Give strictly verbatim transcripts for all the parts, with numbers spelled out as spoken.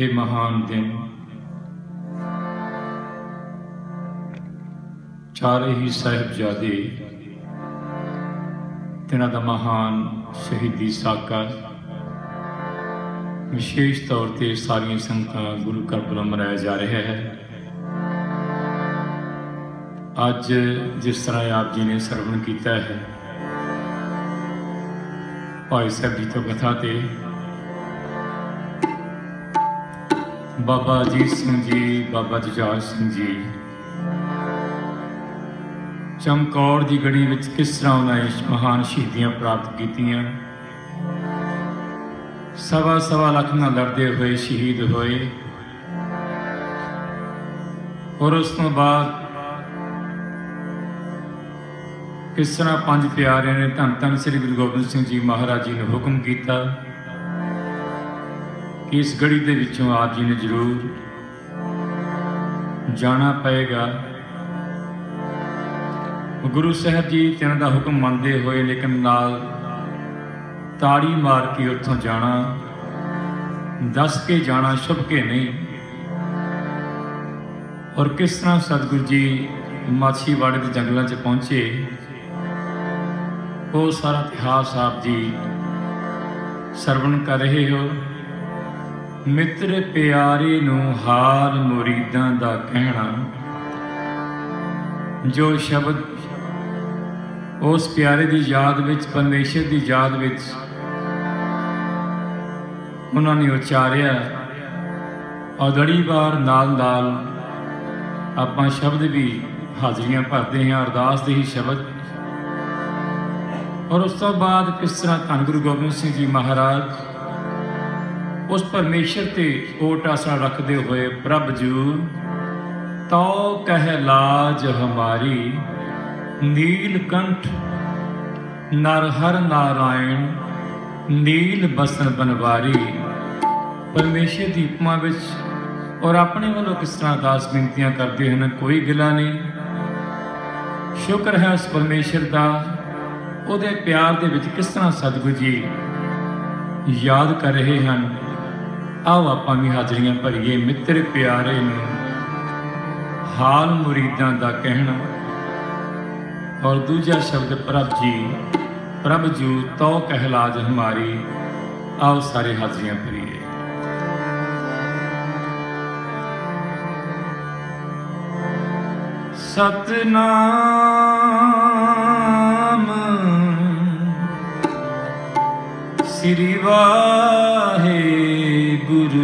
ਇਹ ਮਹਾਨ ਦਿਨ ਚਾਰੇ ਹੀ ਸਾਹਿਬਜ਼ਾਦੇ ਤਿਨਾਂ ਦਾ ਮਹਾਨ ਸ਼ਹੀਦੀ ਸਾਕਾ ਵਿਸ਼ੇਸ਼ ਤੌਰ 'ਤੇ ਸਾਰੀਆਂ ਸੰਗਤਾਂ ਗੁਰੂ ਘਰ ਵੱਲੋਂ ਮਨਾਇਆ ਜਾ ਰਿਹਾ ਹੈ। ਅੱਜ ਜਿਸ ਤਰ੍ਹਾਂ ਆਪ ਜੀ ਨੇ ਸਰਵਣ ਕੀਤਾ ਹੈ ਭਾਈ ਸਾਹਿਬ ਜੀ ਤੋਂ ਕਥਾ ਤੇ ਬਾਬਾ ਅਜੀਤ ਸਿੰਘ ਜੀ, ਬਾਬਾ ਜੁਝਾਰ ਸਿੰਘ ਜੀ ਚਮਕੌਰ ਦੀ ਗੜੀ ਵਿੱਚ ਕਿਸ ਤਰ੍ਹਾਂ ਉਹਨਾਂ ਨੇ ਮਹਾਨ ਸ਼ਹੀਦੀਆਂ ਪ੍ਰਾਪਤ ਕੀਤੀਆਂ। ਸਵਾ ਸਵਾ ਲੱਖ ਨਾਲ ਲੜਦੇ ਹੋਏ ਸ਼ਹੀਦ ਹੋਏ ਔਰ ਉਸ ਤੋਂ ਬਾਅਦ ਕਿਸ ਤਰ੍ਹਾਂ ਪੰਜ ਪਿਆਰਿਆਂ ਨੇ ਧੰਨ ਧੰਨ ਸ੍ਰੀ ਗੁਰੂ ਗੋਬਿੰਦ ਸਿੰਘ ਜੀ ਮਹਾਰਾਜ ਜੀ ਨੂੰ ਹੁਕਮ ਕੀਤਾ ਕਿ ਇਸ ਗੜੀ ਦੇ ਵਿੱਚੋਂ ਆਪ ਜੀ ਨੇ ਜ਼ਰੂਰ ਜਾਣਾ ਪਏਗਾ। ਗੁਰੂ ਸਾਹਿਬ ਜੀ ਤਿੰਨ ਦਾ ਹੁਕਮ ਮੰਨਦੇ ਹੋਏ ਲੇਕਿਨ ਨਾਲ ਤਾੜੀ ਮਾਰ ਕੇ ਉੱਥੋਂ ਜਾਣਾ, ਦੱਸ ਕੇ ਜਾਣਾ, ਛੁਪ ਕੇ ਨਹੀਂ। ਔਰ ਕਿਸ ਤਰ੍ਹਾਂ ਸਤਿਗੁਰੂ ਜੀ ਮਾਛੀਵਾੜੇ ਦੇ ਜੰਗਲਾਂ 'ਚ ਪਹੁੰਚੇ, ਉਹ ਸਾਰਾ ਇਤਿਹਾਸ ਆਪ ਜੀ ਸਰਵਣ ਕਰ ਰਹੇ ਹੋ। ਮਿੱਤਰ ਪਿਆਰੇ ਨੂੰ ਹਾਲ ਮੁਰੀਦਾਂ ਦਾ ਕਹਿਣਾ, ਜੋ ਸ਼ਬਦ ਉਸ ਪਿਆਰੇ ਦੀ ਯਾਦ ਵਿੱਚ, ਪਰਮੇਸ਼ਰ ਦੀ ਯਾਦ ਵਿੱਚ ਉਹਨਾਂ ਨੇ ਉਚਾਰਿਆ। ਔਦੜੀ ਵਾਰ ਨਾਲ ਨਾਲ ਆਪਾਂ ਸ਼ਬਦ ਵੀ ਹਾਜ਼ਰੀਆਂ ਭਰਦੇ ਹਾਂ, ਅਰਦਾਸ ਦੇ ਹੀ ਸ਼ਬਦ। ਔਰ ਉਸ ਤੋਂ ਬਾਅਦ ਕਿਸ ਤਰ੍ਹਾਂ ਧੰਨ ਗੁਰੂ ਗੋਬਿੰਦ ਸਿੰਘ ਜੀ ਮਹਾਰਾਜ ਉਸ ਪਰਮੇਸ਼ਰ ਤੇ ਓਟ ਆਸਰਾ ਰੱਖਦੇ ਹੋਏ ਪ੍ਰਭ ਜੂ ਤਉ ਕਹਿ ਲਾਜ ਹਮਾਰੀ, ਨੀਲਕੰਠ ਨਰ ਹਰ ਨਾਰਾਇਣ, ਨੀਲ ਬਸਨ ਬਨਵਾਰੀ। ਪਰਮੇਸ਼ਰ ਦੀ ਉਪਮਾ ਵਿੱਚ ਔਰ ਆਪਣੇ ਵੱਲੋਂ ਕਿਸ ਤਰ੍ਹਾਂ ਅਰਦਾਸ ਬੇਨਤੀਆਂ ਕਰਦੇ ਹਨ, ਕੋਈ ਗਿਲਾ ਨਹੀਂ। ਸ਼ੁਕਰ ਹੈ ਉਸ ਪਰਮੇਸ਼ਰ ਦਾ, ਉਹਦੇ ਪਿਆਰ ਦੇ ਵਿੱਚ ਕਿਸ ਤਰ੍ਹਾਂ ਸਤਿਗੁਰੂ ਜੀ ਯਾਦ ਕਰ ਰਹੇ ਹਨ। ਆਓ ਆਪਾਂ ਵੀ ਹਾਜ਼ਰੀਆਂ ਭਰੀਏ। ਮਿੱਤਰ ਪਿਆਰੇ ਨੂੰ ਹਾਲ ਮੁਰੀਦਾਂ ਦਾ ਕਹਿਣਾ, ਔਰ ਦੂਜਾ ਸ਼ਬਦ ਪ੍ਰਭ ਜੀ, ਪ੍ਰਭ ਜੂ ਤਉ ਕਹਿ ਲਾਜ ਹਮਾਰੀ। ਆਓ ਸਾਰੇ ਹਾਜ਼ਰੀਆਂ ਭਰੀਏ। ਸਤਨਾਮ ਸ੍ਰੀ ਵਾਹਿਗੁਰੂ।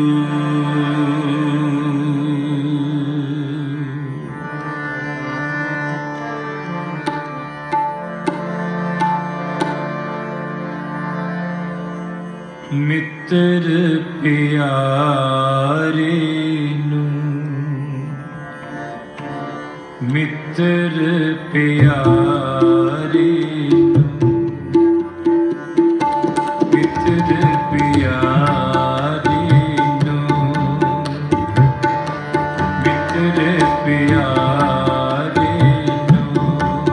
ਮਿੱਤਰ ਪਿਆਰੇ ਨੂੰ, ਮਿੱਤਰ ਪਿਆਰੇ ਨੂੰ, ਮਿੱਤਰ ਪਿਆਰੇ ਨੂੰ, ਮਿੱਤਰ ਪਿਆਰੇ ਨੂੰ,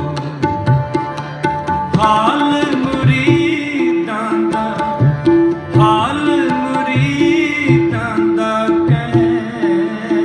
ਹਾਲ ਮੁਰੀਦਾਂ ਦਾ, ਹਾਲ ਮੁਰੀਦਾਂ ਦਾ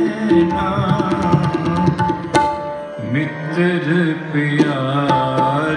ਕਹਿਣਾ। ਮਿੱਤਰ ਪਿਆਰੇ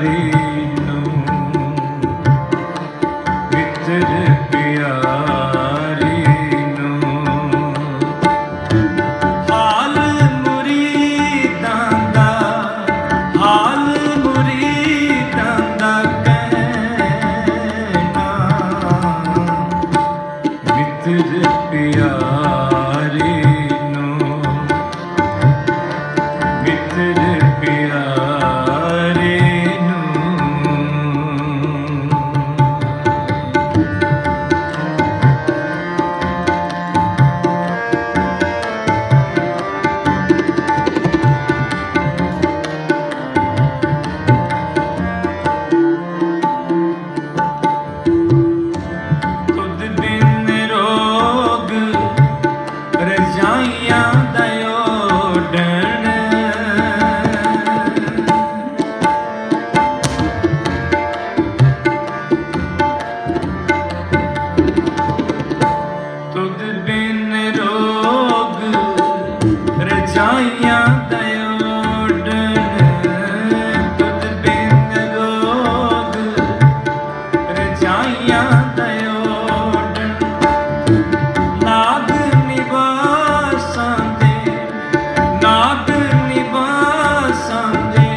रजाइयां दयोडन तुद बिन रोग रजाइयां दयोडन नाग निवासां दे नाग निवासां दे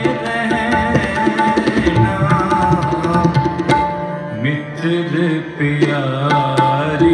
रहना मित्र प्यारी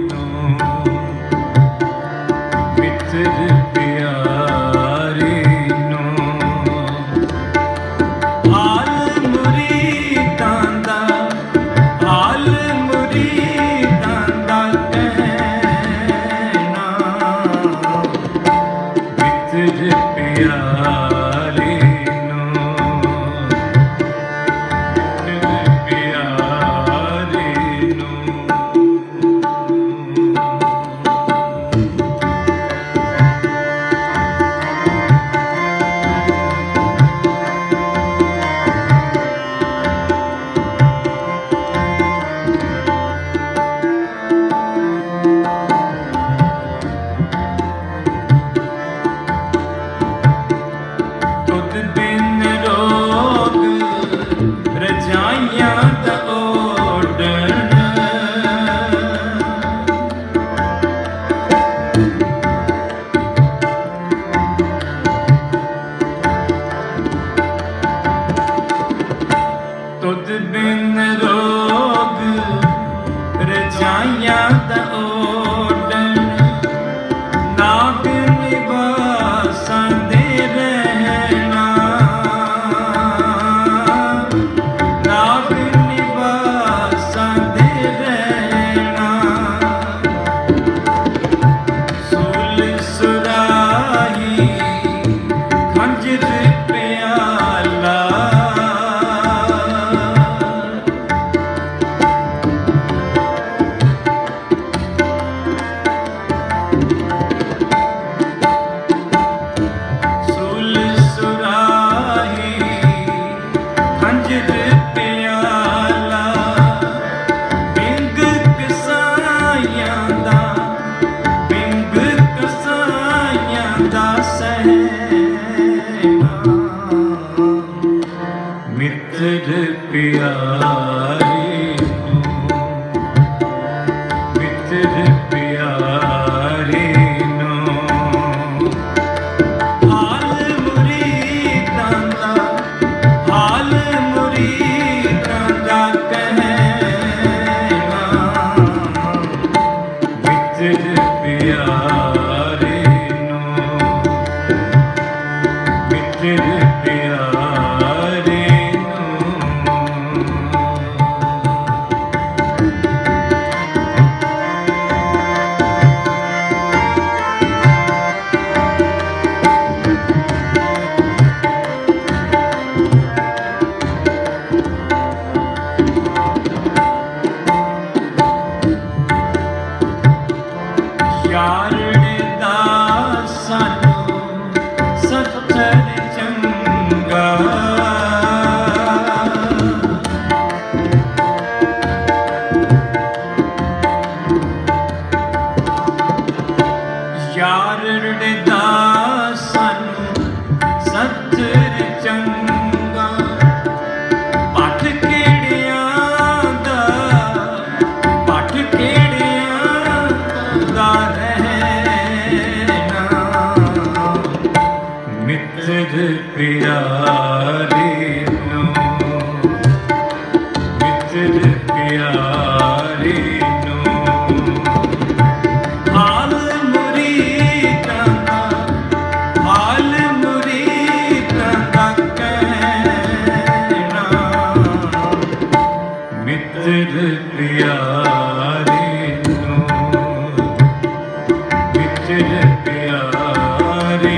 तुद बिन रोग रजाइयां दा ओडन नाग निवासां दे रहना नाग निवासां दे रहना सूल सुराही खंजर प्याला मित्र प्यारी मित्र प्यारी नो हाल मुरीदां दा हाल मुरीदां दा कहना मित्र प्यारी नो मित्र प्यारी प्यारे नो मित्र प्यारे नो हाल मुरीदां दा हाल मुरीदां दा कहना मित्र प्यारे नो मित्र प्यारे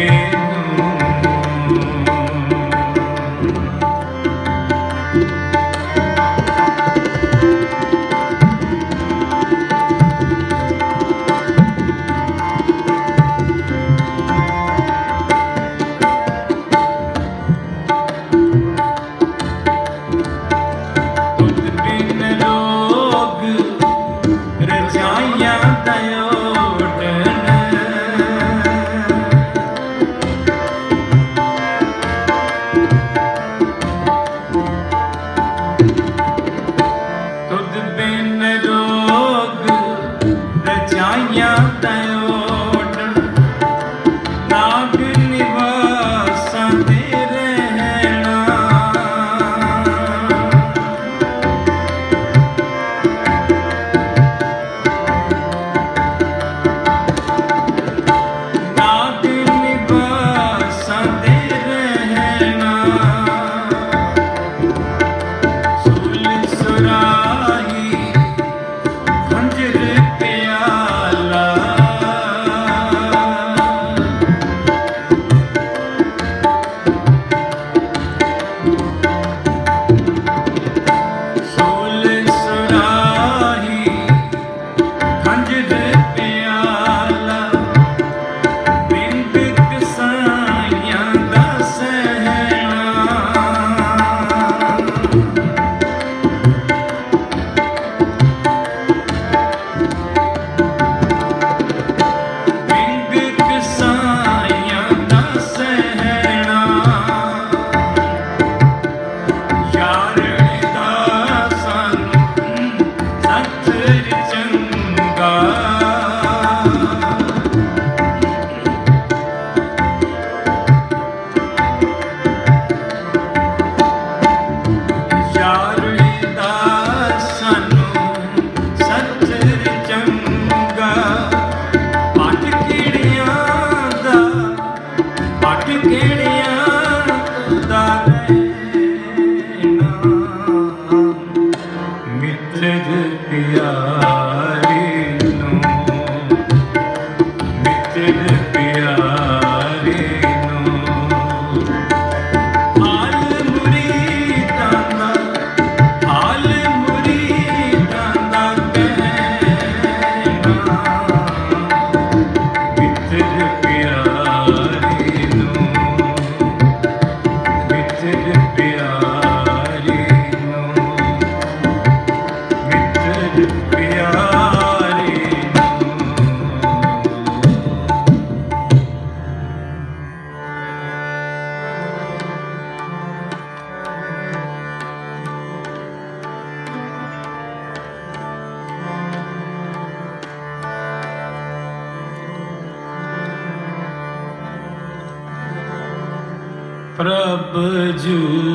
प्रभ जू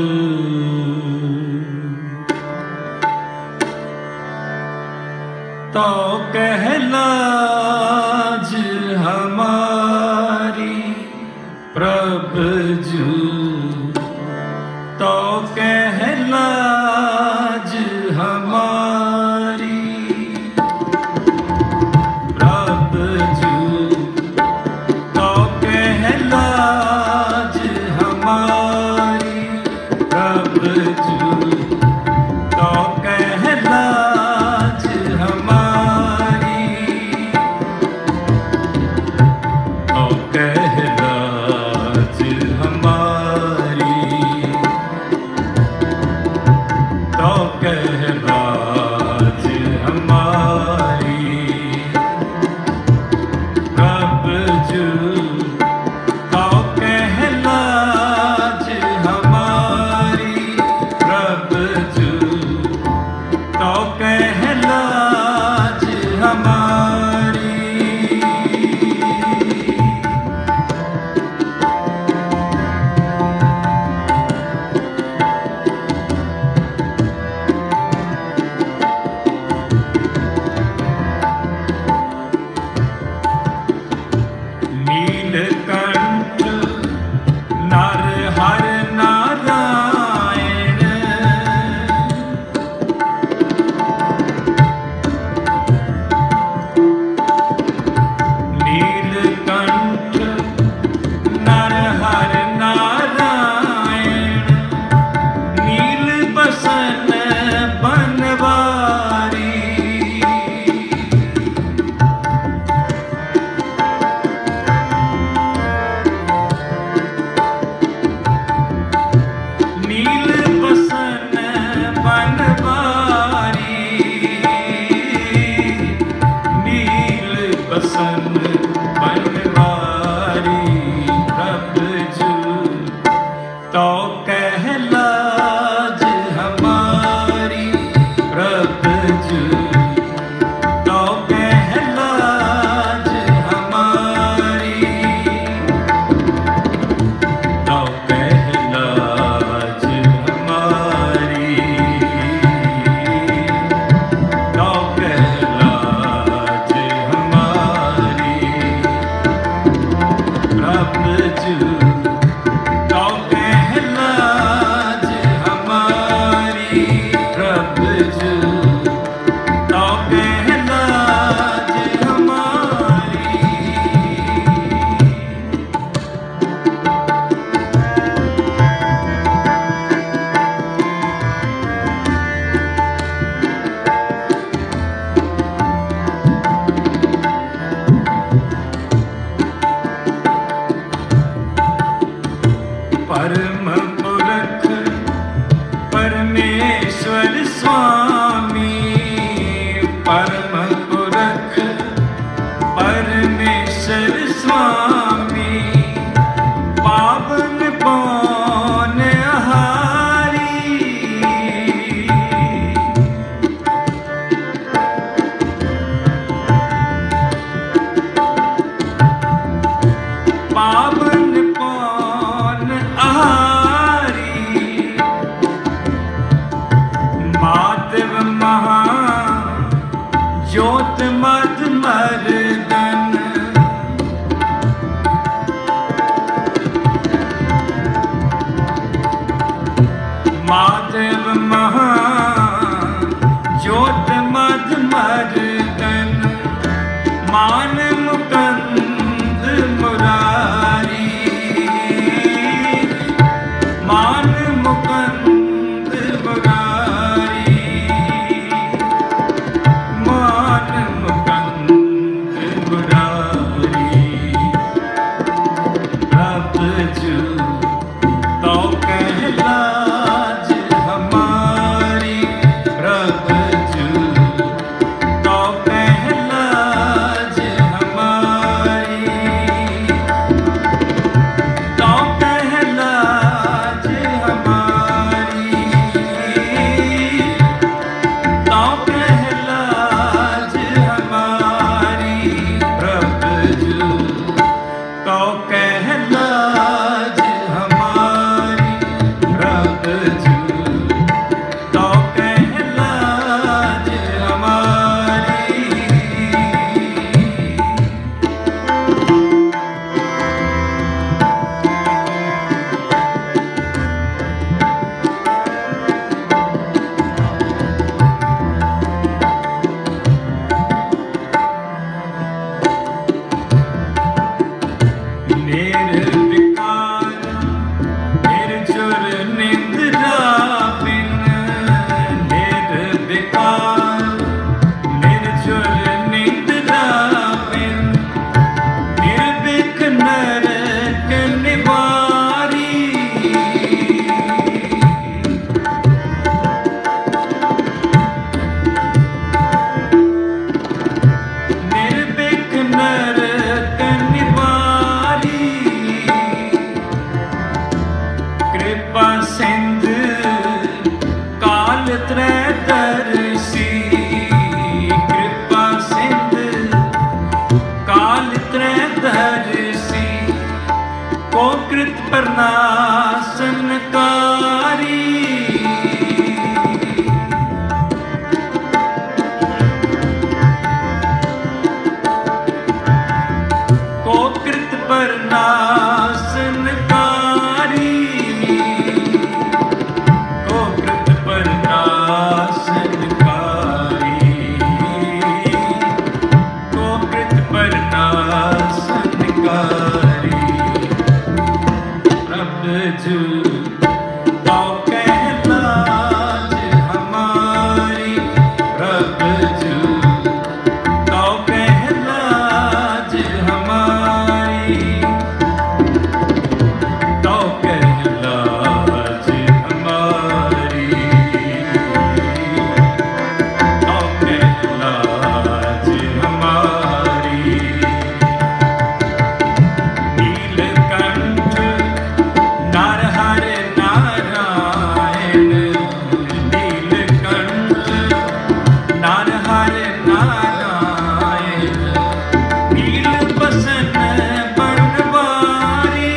तो कहलाज हमारी, प्रभ जू तो कहलाज हमारी, प्रभ जू तो कहलाज हमारी, प्रभ जू तो कहलाज हमारी, तो कहलाज हमारी, तो कहलाज हमारी, प्रभ जू तो कहलाज हमारी, प्रभ जू तो कहलाज हमारी। नीलकंठ नर हर नारायण, नीलकंठ नर हर नारायण, नील बसन बनवारी, नील बसन बनवारी, नील बसन बनवारी, प्रभ जू तो कहलाज हमारी, प्रभ जू तो कहलाज माध मर्दन मान मुकंद मुरारी, मान मुकंद मुरारी, मान मुकंद मुरारी। प्रभ जू तो कहलाज हमारी, प्रभ जू तो कहलाज हमारी, तो कहलाज हमारी, तो कहलाज हमारी। प्रभ जू तो कहलाज हमारी, प्रभ जू तो कहलाज हमारी। निर्विकार निर्जुर निद्रा बिन, निर्विकार निर्जुर निद्रा बिन, निर्विक नरक निवारी। निर्विक नरक निवारी, कृपा सिंध काल त्रैदर्शी, कृपा सिंध काल त्रैदर्शी, को कृत प्रनाशनकारी। को कृत प्रनाशनकारी, को कृत प्रनाशनकारी, को कृत प्रनाशनकारी। प्रभ जू तो कहलाज हमारी, प्रभ जू तो कहलाज हमारी, तो कहलाज हमारी, तो कहलाज हमारी। नीलकंठ नरहर नारायण, नीलकंठ नरहर नारायण, नील बसन बनवारी,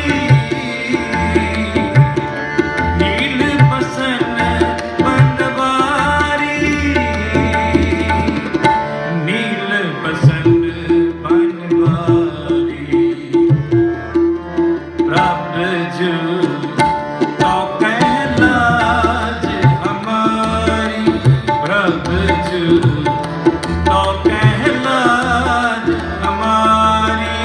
नील बसन बनवारी, नील बसन बनवारी। प्रभ जू तो कहलाज हमारी, प्रभ जू तो कहलाज हमारी।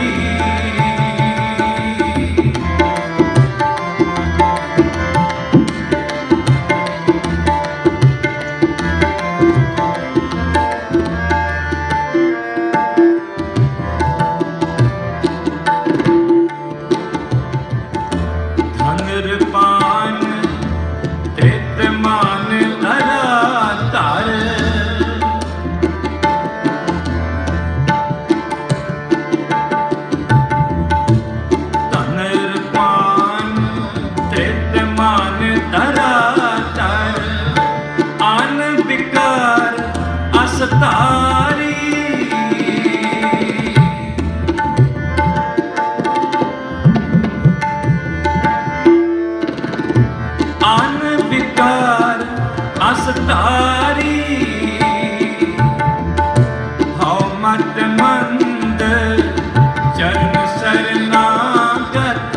धनुर्पान त्रितमान धराधर, धनुर्पान त्रितमान धराधर, आन विकार असतारी। आन विकार असतारी, हौ मत मंद चरण शरणागत,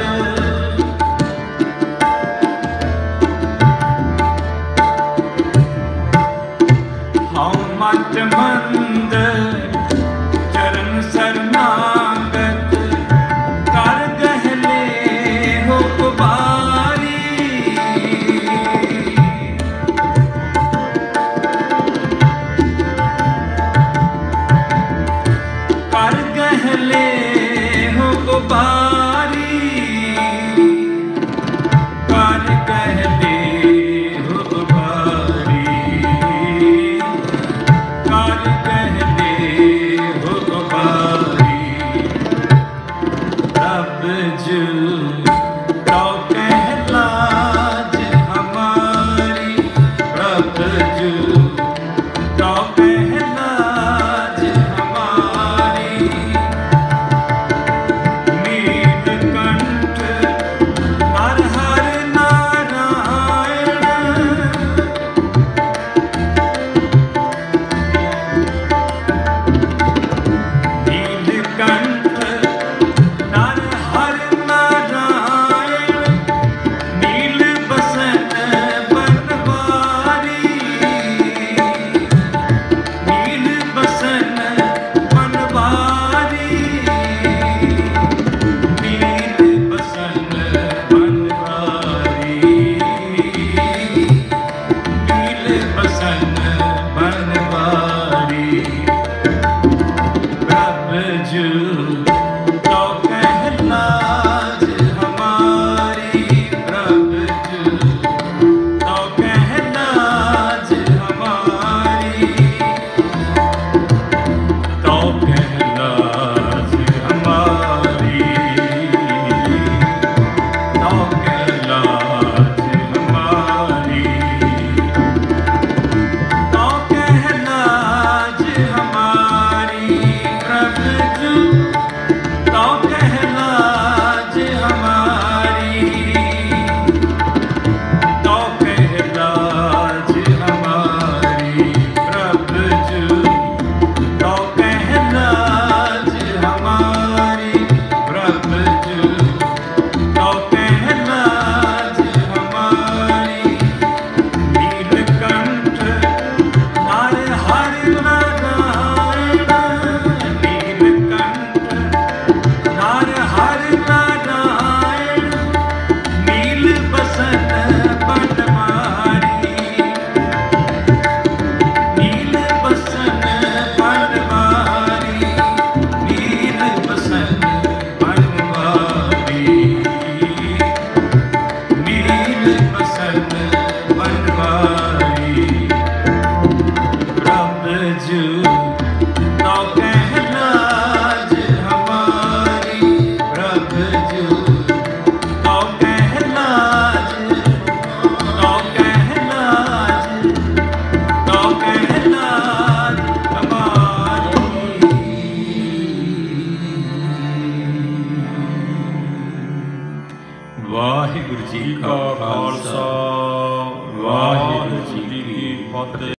हौ मत मंदिर चरण शरणागत कर गहले हो उबारी। कर गहले हो उबारी, कर गहले हो उबारी, कर गहले हो उबारी। रब जू तो कहलाज हमारी, रब जू तो कहलाज हमारी। नीलकंठ हर हर नारायण, नीलकंठ नर हर नारायण। नील बसन बनवारी, नील बसन बनवारी, नील बसन बनवारी, नील बसन बनवारी। रब जू तो कहलाज हमारी, रब जू तो कहलाज हमारी, तो कहलाज हमारी, तो कहलाज हमारी, तो कहलाज हमारी। रब जू तो कहलाज हमारी, तो कहलाज हमारी। रब जू तो कहलाज हमारी, रब जू तो कहलाज हमारी। नीलकंठ हर हर नारायण, नीलकंठ हर हर नारायण। नील बसन बनवारी, नील बसन बनवारी, नील बसन बनवारी, नील बसन बनवारी। रब जू तो कहलाज हमारी, रब जू तो कहलाज, तो कहलाज, तो कहलाज हमारी। वाहिगुरु जी का खालसा, वाहिगुरु जी की फतेह।